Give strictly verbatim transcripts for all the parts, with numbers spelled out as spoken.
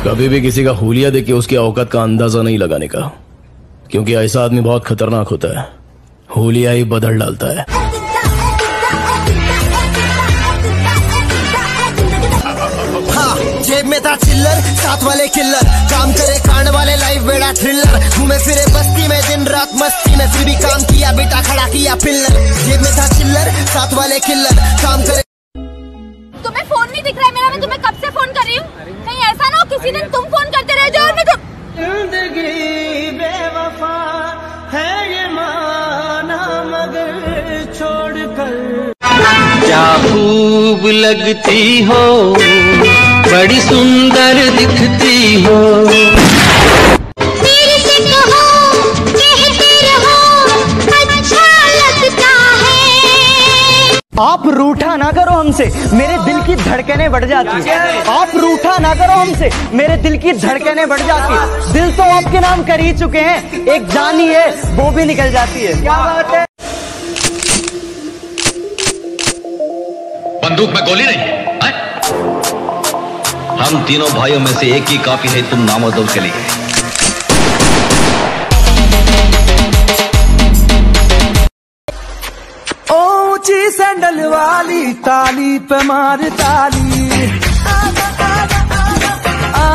कभी भी किसी का हुलिया देख के उसकी औकात का अंदाजा नहीं लगाने का, क्योंकि ऐसा आदमी बहुत खतरनाक होता है। हुलिया ही बदल डालता है। हाँ, जेब में था चिल्लर, साथ वाले किल्लर, काम करे कांड वाले, लाइफ बेड़ा थ्रिलर, घूमे फिरे बस्ती में दिन रात मस्ती में, फिर भी काम किया, बेटा खड़ा किया पिल्लर। जेब में था चिल्लर, साथ वाले किल्लर, काम करे। तुम्हें फोन नहीं दिख रहा है मेरा? मैं तुम्हें कब से फोन कर रही हूँ। कहीं ऐसा ना हो किसी दिन तुम फोन करते रह जाओ और मैं तुम। जिंदगी बेवफा है ये माना मगर छोड़कर। क्या खूब लगती हो, बड़ी सुंदर दिखती हो। मेरे से कहो, कहते रहो, अच्छा लगता है। आप रूठा ना करो हमसे, मेरे दिल की धड़कनें बढ़ जाती है। आप रूठा ना करो हमसे, मेरे दिल की धड़कनें बढ़ जाती है। दिल तो आपके नाम कर ही चुके हैं, एक जान ही है वो भी निकल जाती है। क्या बात है? बंदूक में गोली नहीं है, है? हम तीनों भाइयों में से एक ही काफी है तुम नामर्दों के लिए। ऊंची सैंडल वाली ताली पे मार ताली। आ,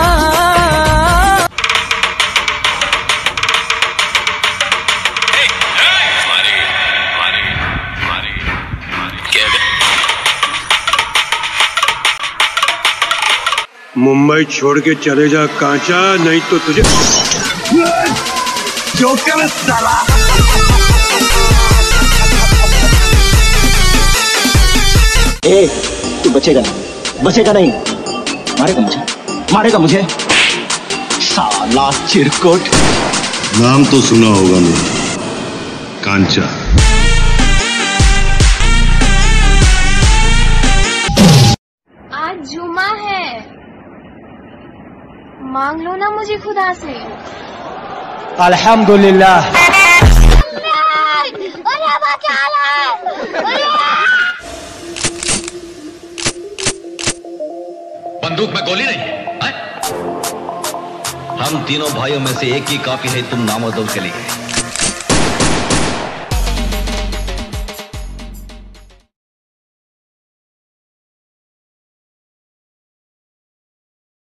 मुंबई छोड़ के चले जा कांचा, नहीं तो तुझे जोकर साला। ए, तू बचेगा नहीं, बचेगा नहीं। मारेगा मुझे, मारेगा मुझे, साला चिरकुट। नाम तो सुना होगा मेरा, कांचा। आज जुमा है, मांग लो ना मुझे खुदा से। अल्हम्दुलिल्लाह। बंदूक में गोली नहीं है, है? हम तीनों भाइयों में से एक ही काफी है तुम नामर्दों के लिए।